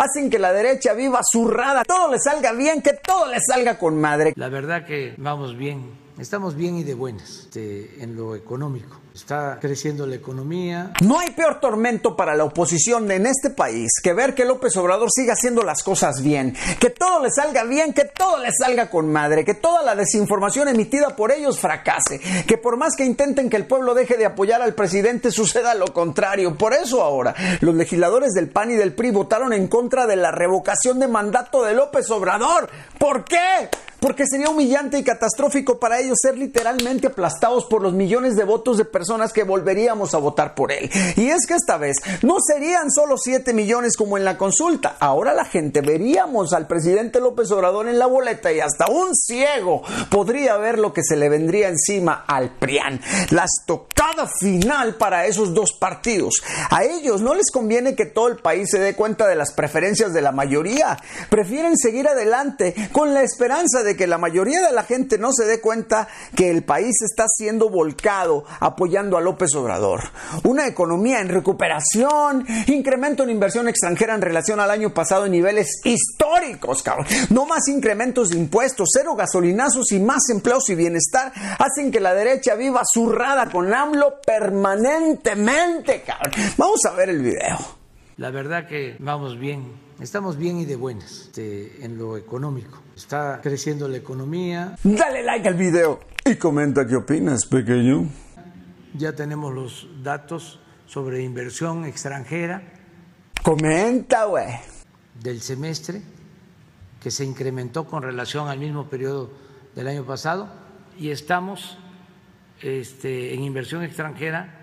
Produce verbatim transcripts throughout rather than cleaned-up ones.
hacen que la derecha viva zurrada, todo le salga bien, que todo le salga con madre. La verdad que vamos bien, estamos bien y de buenas este, en lo económico. Está creciendo la economía. No hay peor tormento para la oposición en este país que ver que López Obrador siga haciendo las cosas bien, que todo le salga bien, que todo le salga con madre, que toda la desinformación emitida por ellos fracase, que por más que intenten que el pueblo deje de apoyar al presidente suceda lo contrario. Por eso ahora los legisladores del P A N y del P R I votaron en contra de la revocación de mandato de López Obrador. ¿Por qué? Porque sería humillante y catastrófico para ellos ser literalmente aplastados por los millones de votos de personas que volveríamos a votar por él. Y es que esta vez no serían solo siete millones como en la consulta. Ahora la gente veríamos al presidente López Obrador en la boleta y hasta un ciego podría ver lo que se le vendría encima al PRIAN. La estocada final para esos dos partidos. A ellos no les conviene que todo el país se dé cuenta de las preferencias de la mayoría. Prefieren seguir adelante con la esperanza de que la mayoría de la gente no se dé cuenta que el país está siendo volcado apoyando a López Obrador. Una economía en recuperación, incremento en inversión extranjera en relación al año pasado en niveles históricos, cabrón. No más incrementos de impuestos, cero gasolinazos y más empleos y bienestar hacen que la derecha viva zurrada con AMLO permanentemente, cabrón. Vamos a ver el video. La verdad que vamos bien, estamos bien y de buenas este, en lo económico. Está creciendo la economía. Dale like al video y comenta qué opinas, pequeño. Ya tenemos los datos sobre inversión extranjera. Comenta, güey. Del semestre, que se incrementó con relación al mismo periodo del año pasado. Y estamos este, en inversión extranjera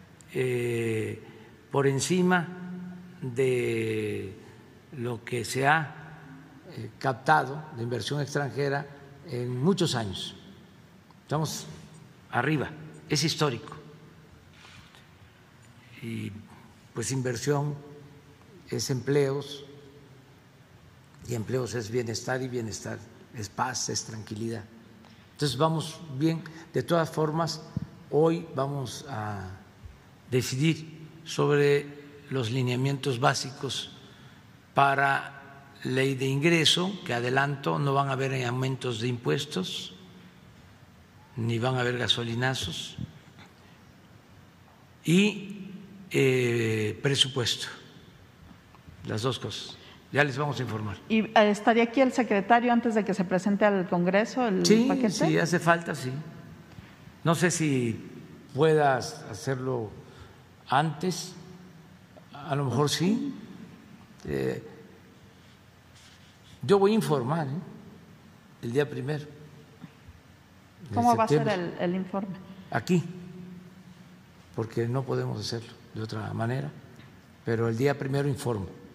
eh, por encima de lo que se ha eh, captado de inversión extranjera en muchos años. Estamos arriba, es histórico. Y pues inversión es empleos, y empleos es bienestar, y bienestar es paz, es tranquilidad. Entonces vamos bien. De todas formas, hoy vamos a decidir sobre los lineamientos básicos para ley de ingreso, que adelanto, no van a haber aumentos de impuestos, ni van a haber gasolinazos, y eh, presupuesto, las dos cosas. Ya les vamos a informar. ¿Y estaría aquí el secretario antes de que se presente al Congreso el sí, paquete? Sí, hace falta, sí. No sé si puedas hacerlo antes, a lo mejor sí. Eh, yo voy a informar ¿eh? el día primero. ¿Cómo va a ser el, el informe? Aquí, porque no podemos hacerlo de otra manera, pero el día primero informo.